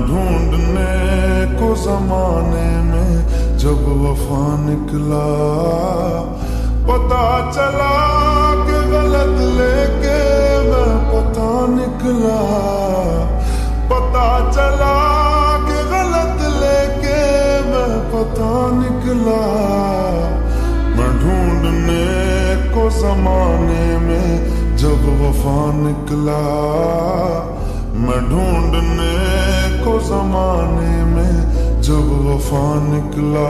ढूंढने को जमाने में जब वफा निकला, पता चला कि गलत लेके मैं पता निकला, पता चला कि गलत लेके मैं पता निकला। मैं ढूंढने को जमाने में जब वफा निकला, मैं ढूंढने को जमाने में जब वफा निकला।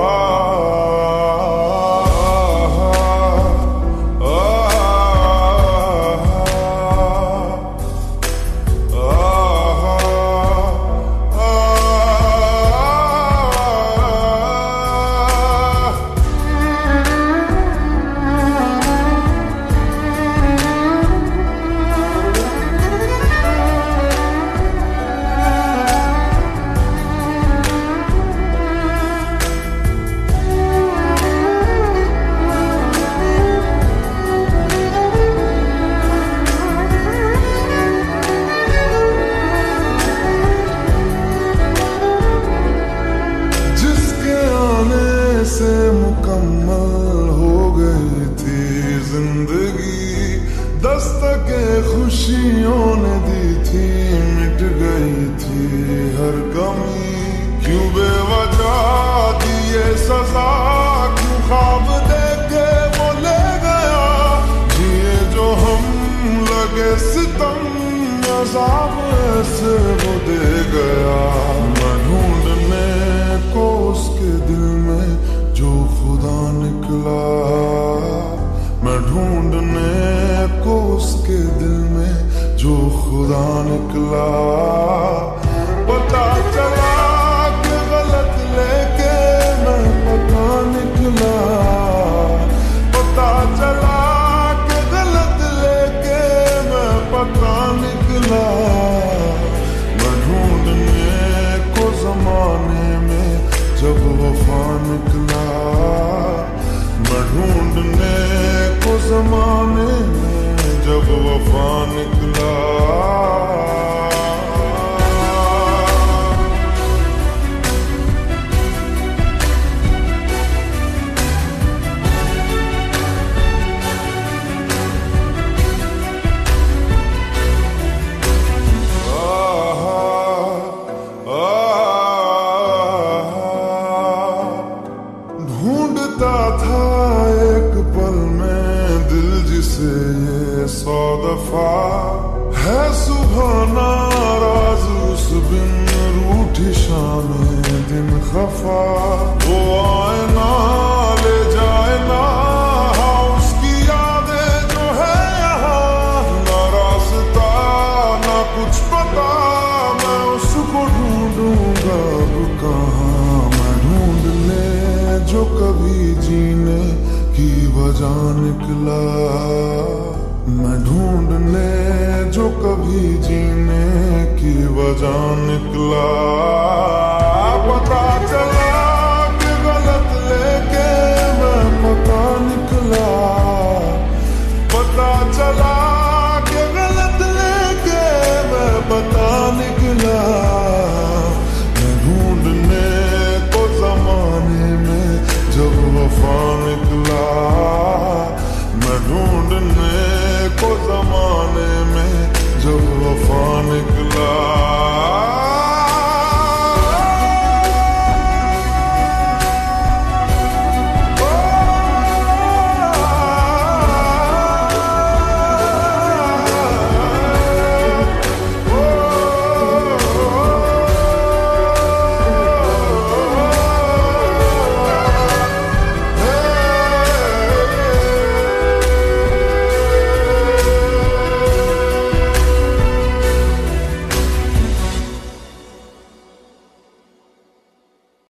से मुकम्मल हो गई थी जिंदगी, दस्तके खुशियों ने दी थी, मिट गई थी हर कमी। क्यों बेवजह दिए सजा, क्यों ख्वाब देके वो ले गया, जिए जो हम लगे सितम, अज़ाब ऐसे वो दे गया। मैं ढूंढने को उसके दिल में जो खुदा निकला, मैं ढूंढने को उसके दिल में जो खुदा निकला। पता चला कि गलत लेके मैं पता निकला, पता चला कि गलत लेके मैं पता निकला। मैं ढूंढने को जमाने में जब वफा निकला, मैं ढूंढने को जमाने में जब वफा निकला। ढूंढता था एक पल में दिल जिसे ये 100 दफा, है सुबह नाराज उस बिन रूठी शामें दिन खफा। वो आए ना ले जाए ना, हाँ उसकी यादें जो है यहाँ, ना रास्ता ना कुछ पता, मैं उसको ढूंढूंगा अब कहाँ। मैं ढूंढ ले जो कभी जीने की वजह निकला, मैं ढूंढने जो कभी जीने की वजह निकला। पता चला कि गलत लेके मैं पता निकला, पता चला कि गलत लेके मैं पता निकला। मैं ढूंढने को जमाने में जब वफा निकला, मैं ढूंढने को जमाने में जब वफा निकला।